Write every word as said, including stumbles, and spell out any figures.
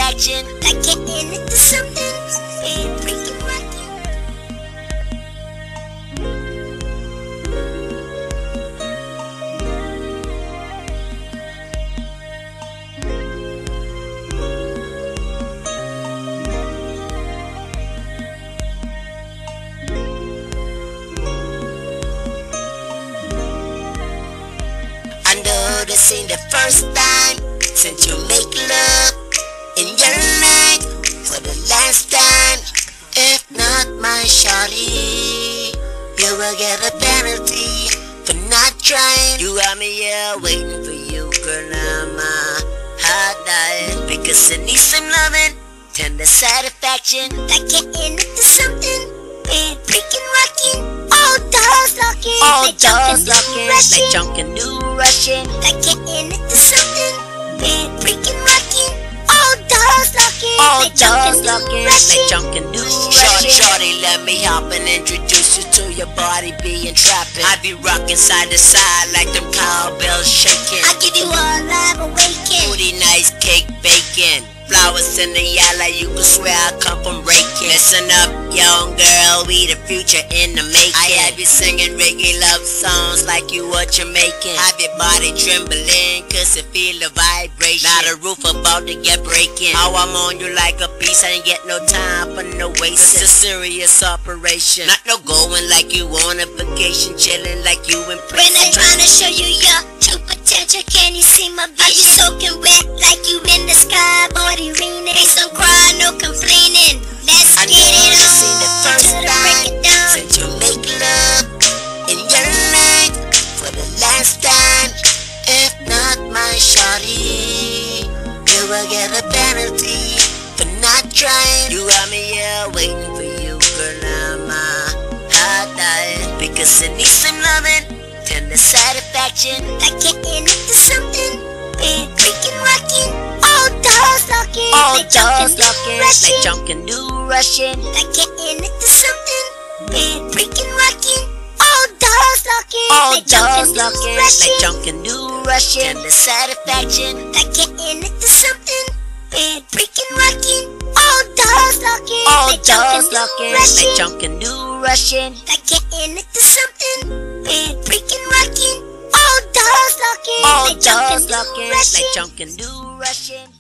satisfaction, like getting into something and freaking rocking. Noticing the first time since you make love in your life for the last time. If not my shawty, you will get a penalty for not trying. You got me here waiting for you, girl. I'm a hot diet because I need some loving, tender satisfaction, like getting into something and freaking rocking. All doors locking, all like doors locking, like junkin' new rushing, like getting into something and freaking rocking. All doors locking, all like doors locking, like junkin' new rushing. Shorty, let me hop and introduce you to your body being trapping. I be rocking side to side like them cowbells shaking. I give you all I've awakened. Booty nice, cake bacon. Flowers in the yellow, you can swear I come from raking. Listen up, young girl, we the future in the making. I have you singing reggae love songs like you what you're making. Have your body trembling, cause you feel the vibration. Now the roof about to get breaking. How I'm on you like a beast, I ain't get no time for no waste. It's a serious operation, not no going like you on a vacation, chilling like you in prison. When I'm trying to show you your true potential, can you see my vision? Are you soaking wet like you in the sky, boy? Ain't some cry, no complaining. Let's I get it on. Seen the first time since you make love in your life for the last time. If not my shawty, you will get a penalty for not trying. You got me here waiting for you, girl. I'm a hot diet because I need some loving, tender satisfaction, like getting into something and freaking rocking. All doors locking, all like doors locking, like junkin' new rushing, like getting into something and freaking rocking. All doors locking, all like doors locking, like junkin' new rushing, and the satisfaction, like getting into something and freaking rocking. All doors locking, all like doors locking, like junkin' new rushing, like getting into something and freaking rocking. All doors locking, all doors locking, like junkin' new rushing.